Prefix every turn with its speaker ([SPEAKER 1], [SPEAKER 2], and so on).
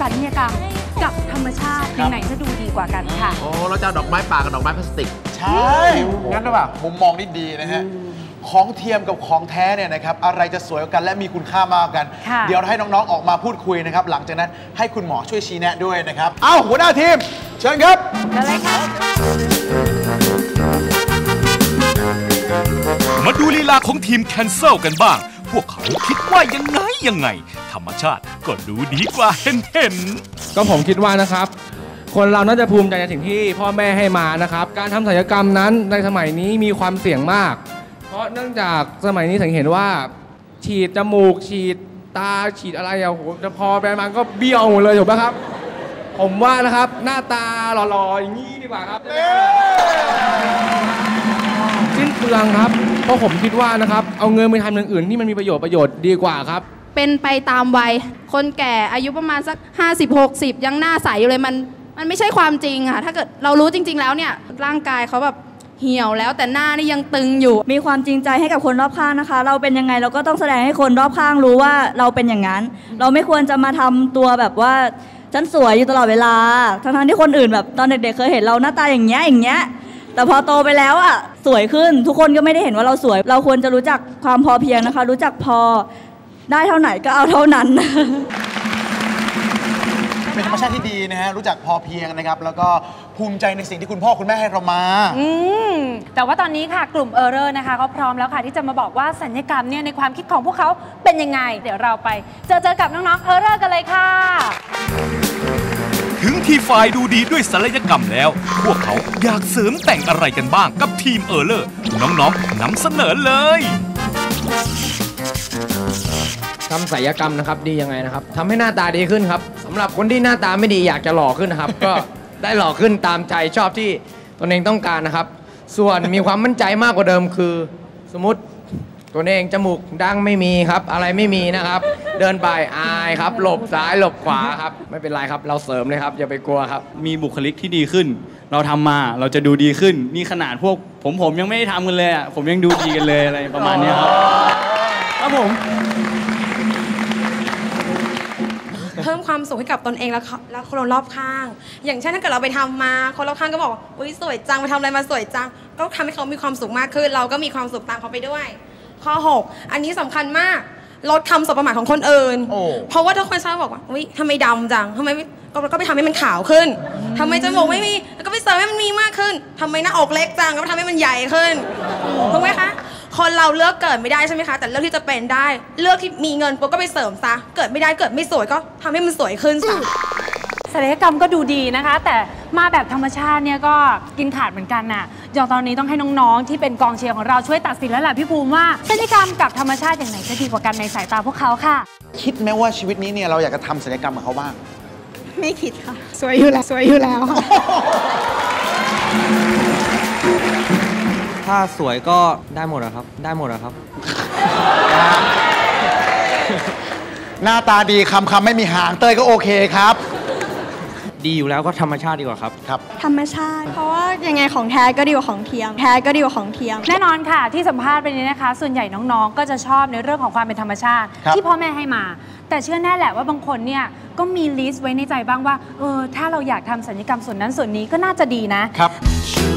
[SPEAKER 1] ลยกรรมกับธรรมชาติอย่างไหนจะดูดีกว่ากันค่ะ
[SPEAKER 2] โอ้เราจะดอกไม้ป่ากับดอกไม้พลาสติก
[SPEAKER 3] ใช่งั้นหรือเปล่ามุมมองนี่ดีนะฮะของเทียมกับของแท้เนี่ยนะครับอะไรจะสวยกว่ากันและมีคุณค่ามากกันเดี๋ยวให้น้องๆออกมาพูดคุยนะครับหลังจากนั้นให้คุณหมอช่วยชี้แนะด้วยนะครับเอ้าหัวหน้าทีมเชิญครับ
[SPEAKER 1] เชิญเลยค่ะ
[SPEAKER 4] มาดูลีลาของทีมแคนเซิลกันบ้างพวกเขาคิดว่ายังไงธรรมชาติก็ดูดีกว่าเห็น
[SPEAKER 5] ก็ผมคิดว่านะครับคนเราน่าจะภูมิใจในสิ่งที่พ่อแม่ให้มานะครับการทำศัลยกรรมนั้นในสมัยนี้มีความเสี่ยงมากเพราะเนื่องจากสมัยนี้สังเกตว่าฉีดจมูกฉีดตาฉีดอะไรโอ้โหจะพอแบรนด์มันก็เบี้ยวหมดเลยถูกไหมครับผมว่านะครับหน้าตาหล่อๆอย่างนี้ดีกว่าครับสิ้นเปลืองครับเพราะผมคิดว่านะครับเอาเงินไปทำอย่างอื่นที่มันมีประโยชน์ดีกว่าครับ
[SPEAKER 6] เป็นไปตามวัยคนแก่อายุประมาณสัก50-60ยังหน้าใสอยู่เลยมันไม่ใช่ความจริงค่ะถ้าเกิดเรารู้จริงๆแล้วเนี่ยร่างกายเขาแบบเหี่ยวแล้วแต่หน้านี่ยังตึงอยู่
[SPEAKER 7] มีความจริงใจให้กับคนรอบข้างนะคะเราเป็นยังไงเราก็ต้องแสดงให้คนรอบข้างรู้ว่าเราเป็นอย่างนั้นเราไม่ควรจะมาทำตัวแบบว่าฉันสวยอยู่ตลอดเวลาทั้งที่คนอื่นแบบตอนเด็กๆเคยเห็นเราหน้าตาอย่างเงี้ยแต่พอโตไปแล้วอ่ะสวยขึ้นทุกคนก็ไม่ได้เห็นว่าเราสวยเราควรจะรู้จักความพอเพียงนะคะรู้จักพอได้เท่าไหร่ก็เอาเท่านั้น
[SPEAKER 3] เป็นธรรมชาติที่ดีนะฮะรู้จักพอเพียงนะครับแล้วก็ภูมิใจในสิ่งที่คุณพ่อคุณแม่ให้เรามา
[SPEAKER 1] แต่ว่าตอนนี้ค่ะกลุ่มเออร์เรอร์นะคะเขาพร้อมแล้วค่ะที่จะมาบอกว่าศัลยกรรมเนี่ยในความคิดของพวกเขาเป็นยังไงเดี๋ยวเราไปเจอกับน้องๆเออร์เรอร์กันเลยค่ะ
[SPEAKER 4] ถึงทีมฝ่ายดูดีด้วยศัลยกรรมแล้วพวกเขาอยากเสริมแต่งอะไรกันบ้างกับทีมเออร์เรอร์น้องๆนำเสนอเลย
[SPEAKER 5] ทำศัลยกรรมนะครับดียังไงนะครับทำให้หน้าตาดีขึ้นครับสำหรับคนที่หน้าตาไม่ดีอยากจะหล่อขึ้นนะครับก็ได้หล่อขึ้นตามใจชอบที่ตนเองต้องการนะครับส่วนมีความมั่นใจมากกว่าเดิมคือสมมติตัวเองจมูกดั้งไม่มีครับอะไรไม่มีนะครับเดินไปอายครับหลบซ้ายหลบขวาครับไม่เป็นไรครับเราเสริมเลยครับอย่าไปกลัวครับ
[SPEAKER 8] มีบุคลิกที่ดีขึ้นเราทำมาเราจะดูดีขึ้นนี่ขนาดพวกผมยังไม่ได้ทำกันเลยอ่ะผมยังดูดีกันเลยอะไรประมาณนี้ครับผม
[SPEAKER 6] เพิ่มความสุขให้กับตนเองและคนรอบข้างอย่างเช่นถ้าเกิดเราไปทำมาคนรอบข้างก็บอกว่าอุ้ยสวยจังไปทำอะไรมาสวยจังก็ทำให้เขามีความสุขมากขึ้นเราก็มีความสุขตามเขาไปด้วยข้อ6อันนี้สำคัญมากลดคำสบประมาทของคนอื่นเพราะว่าทุกคนชอบบอกว่าอุ้ยทำไมดำจังทำไมก็ไปทำให้มันขาวขึ้นทำไมจมูกไม่มีแล้วก็ไปเสริมให้มันมีมากขึ้นทำไมหน้าอกเล็กจังก็ไปทำให้มันใหญ่ขึ้นถูกไหมคะคนเราเลือกเกิดไม่ได้ใช่ไหมคะแต่เลือกที่จะเป็นได้เลือกที่มีเงินปุ๊บก็ไปเสริมซะเกิดไม่ได้เกิดไม่สวยก็ทำให้มันสวยขึ้นซะ
[SPEAKER 1] ศัลยกรรมก็ดูดีนะคะแต่มาแบบธรรมชาติเนี่ยก็กินขาดเหมือนกันน่ะอย่างตอนนี้ต้องให้น้องๆที่เป็นกองเชียร์ของเราช่วยตัดสินแล้วแหละพี่ภูมิว่าศัลยกรรมกับธรรมชาติอย่างไหนจะดีกว่ากันในสายตาพวกเขาค่ะ
[SPEAKER 3] คิดไหมว่าชีวิตนี้เนี่ยเราอยากจะทำศัลยกรรมกับเขาบ้าง
[SPEAKER 6] ไม่คิดค่ะสวยอยู่แล้ว
[SPEAKER 9] ถ้าสวยก็ได้หมดอะครับได้หมดอะครับ
[SPEAKER 3] หน้าตาดีคำไม่มีหางเต้ยก็โอเคครับ
[SPEAKER 9] ดีอยู่แล้วก็ธรรมชาติดีกว่าครับ
[SPEAKER 7] ธรรมชาติเพราะว่ายังไงของแท้ก็ดีกว่าของเทียม
[SPEAKER 1] แน่นอนค่ะที่สัมภาษณ์ไปนี้นะคะส่วนใหญ่น้องๆก็จะชอบในเรื่องของความเป็นธรรมชาติที่พ่อแม่ให้มาแต่เชื่อแน่แหละว่าบางคนเนี่ยก็มีลิสต์ไว้ในใจบ้างว่าถ้าเราอยากทำศัลยกรรมส่วนนั้นส่วนนี้ก็น่าจะดีนะครับ